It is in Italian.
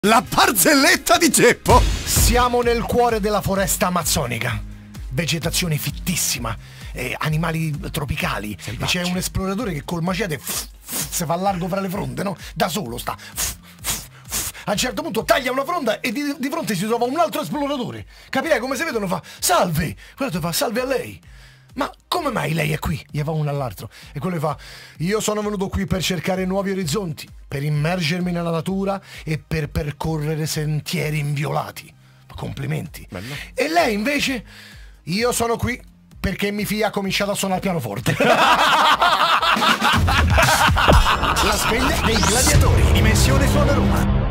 La barzelletta di Geppo. Siamo nel cuore della foresta amazzonica. Vegetazione fittissima, animali tropicali. E c'è un esploratore che col macete si fa largo fra le fronde, no? Da solo sta. A un certo punto taglia una fronda e di fronte si trova un altro esploratore. Capirai come si vedono, fa salve. Quello fa salve a lei. Ma come mai lei è qui? Gli fa uno all'altro. E quello fa: io sono venuto qui per cercare nuovi orizzonti, per immergermi nella natura e per percorrere sentieri inviolati. Complimenti. Bello. E lei invece: io sono qui perché mia figlia ha cominciato a suonare il pianoforte. La sveglia dei gladiatori, Dimensione Suona Roma.